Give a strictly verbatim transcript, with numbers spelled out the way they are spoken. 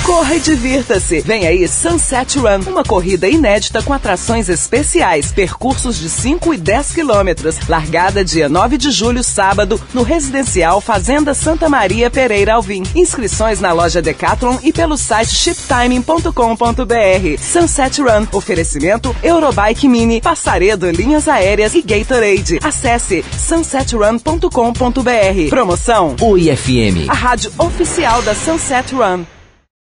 Corra e divirta-se. Vem aí Sunset Run, uma corrida inédita com atrações especiais, percursos de cinco e dez quilômetros. Largada dia nove de julho, sábado, no Residencial Fazenda Santa Maria Pereira Alvim. Inscrições na loja Decathlon e pelo site shiptiming ponto com ponto br. Sunset Run, oferecimento Eurobike Mini, Passaredo Linhas Aéreas e Gatorade. Acesse sunset run ponto com ponto br. Promoção Oi F M, a rádio oficial da Sunset Run.